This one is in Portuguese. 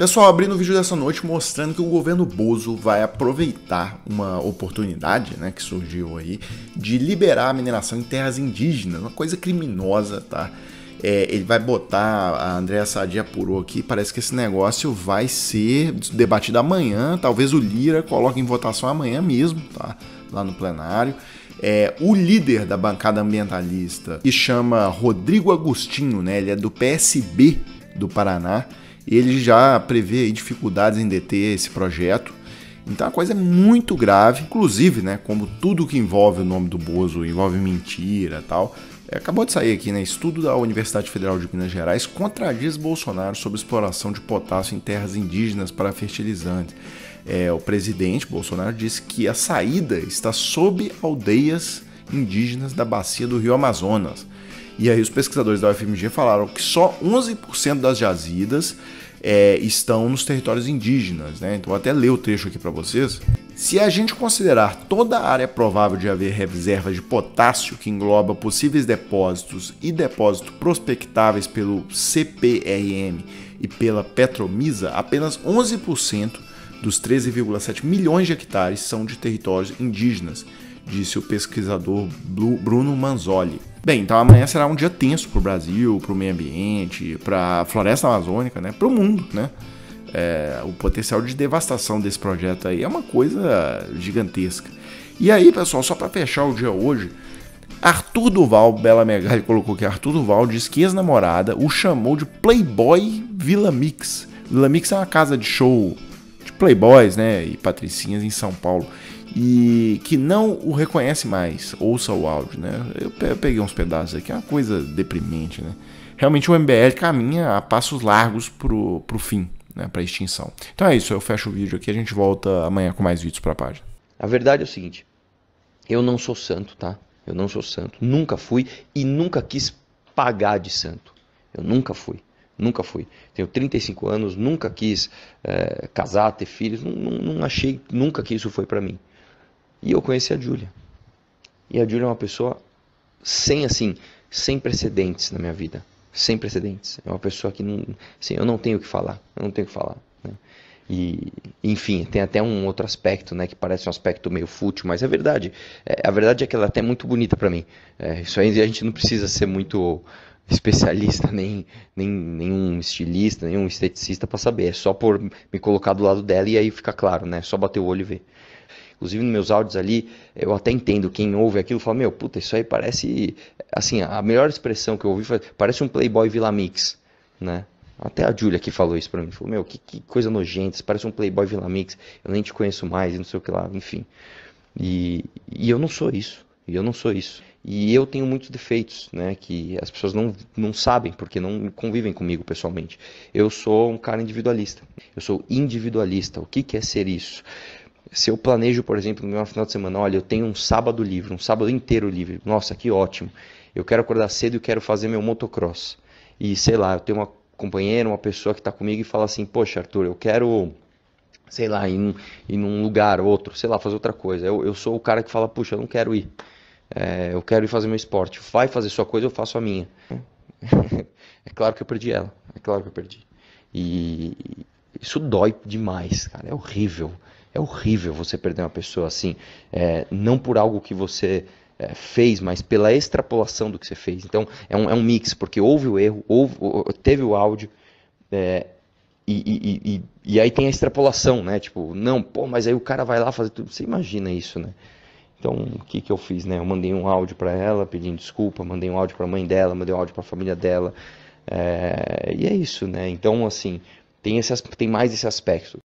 Pessoal, abrindo o vídeo dessa noite mostrando que o governo Bozo vai aproveitar uma oportunidade, né, que surgiu aí, de liberar a mineração em terras indígenas, uma coisa criminosa, tá? Ele vai botar, a Andréa Sadi apurou aqui, parece que esse negócio vai ser debatido amanhã, talvez o Lira coloque em votação amanhã mesmo, tá? Lá no plenário. O líder da bancada ambientalista, que chama Rodrigo Agostinho, né? Ele é do PSB do Paraná. Ele já prevê aí dificuldades em deter esse projeto. Então a coisa é muito grave, inclusive, né, como tudo que envolve o nome do Bozo, envolve mentira e tal. Acabou de sair aqui, né, estudo da Universidade Federal de Minas Gerais contradiz Bolsonaro sobre exploração de potássio em terras indígenas para fertilizantes. O presidente Bolsonaro disse que a saída está sob aldeias indígenas da bacia do Rio Amazonas. E aí os pesquisadores da UFMG falaram que só 11% das jazidas estão nos territórios indígenas, né? Então vou até ler o trecho aqui para vocês. Se a gente considerar toda a área provável de haver reservas de potássio, que engloba possíveis depósitos e depósitos prospectáveis pelo CPRM e pela Petromisa, apenas 11% dos 13,7 milhões de hectares são de territórios indígenas, disse o pesquisador Bruno Manzoli. Bem, então amanhã será um dia tenso para o Brasil, para o meio ambiente, para a floresta amazônica, né? Para o mundo, né? O potencial de devastação desse projeto aí é uma coisa gigantesca. E aí, pessoal, só para fechar o dia hoje, Arthur Duval, Bela Megali colocou que Arthur Duval diz que ex-namorada o chamou de Playboy Vila Mix. Vila Mix é uma casa de show de playboys, né? E patricinhas em São Paulo. E que não o reconhece mais. Ouça o áudio, né? Eu peguei uns pedaços aqui, é uma coisa deprimente, né? Realmente o MBL caminha a passos largos pro fim, né? Pra extinção. Então é isso, eu fecho o vídeo aqui, a gente volta amanhã com mais vídeos pra página. A verdade é o seguinte, eu não sou santo, tá? Eu não sou santo, nunca fui e nunca quis pagar de santo. Eu nunca fui. Nunca fui. Tenho 35 anos, nunca quis casar, ter filhos, não achei nunca que isso foi pra mim. E eu conheci a Júlia. E a Júlia é uma pessoa sem precedentes na minha vida. Sem precedentes. É uma pessoa que não, assim, eu não tenho o que falar. Eu não tenho o que falar. Né? E, enfim, tem até um outro aspecto, né, que parece um aspecto meio fútil, mas é verdade. A verdade é que ela é até muito bonita pra mim. Isso aí a gente não precisa ser muito especialista, nem um estilista, nem um esteticista para saber. É só por me colocar do lado dela e aí fica claro, né? É só bater o olho e ver. Inclusive nos meus áudios ali, eu até entendo, quem ouve aquilo fala, meu, puta, isso aí parece, assim, a melhor expressão que eu ouvi foi, parece um Playboy Vila Mix, né? Até a Júlia que falou isso pra mim, falou, meu, que coisa nojenta, isso parece um Playboy Vila Mix, eu nem te conheço mais, e não sei o que lá, enfim. E eu não sou isso, E eu tenho muitos defeitos, né, que as pessoas não sabem, porque não convivem comigo pessoalmente. Eu sou um cara individualista, O que é ser isso? Se eu planejo, por exemplo, no meu final de semana, olha, eu tenho um sábado livre, um sábado inteiro livre, nossa, que ótimo. Eu quero acordar cedo e quero fazer meu motocross. E sei lá, eu tenho uma companheira, uma pessoa que está comigo e fala assim, poxa, Arthur, eu quero, sei lá, ir num lugar, outro, sei lá, fazer outra coisa. Eu sou o cara que fala, puxa, eu não quero ir. Eu quero ir fazer meu esporte. Vai fazer sua coisa, eu faço a minha. É claro que eu perdi ela. É claro que eu perdi. E isso dói demais, cara. É horrível. É horrível você perder uma pessoa assim. Não por algo que você fez, mas pela extrapolação do que você fez. Então é um mix, porque houve o erro, teve o áudio. E aí tem a extrapolação, né? Tipo, não, pô, mas aí o cara vai lá fazer tudo. Você imagina isso, né? Então, o que eu fiz, né? Eu mandei um áudio para ela pedindo desculpa, mandei um áudio para a mãe dela, mandei um áudio para a família dela. E é isso, né? Então, assim, tem mais esse aspecto.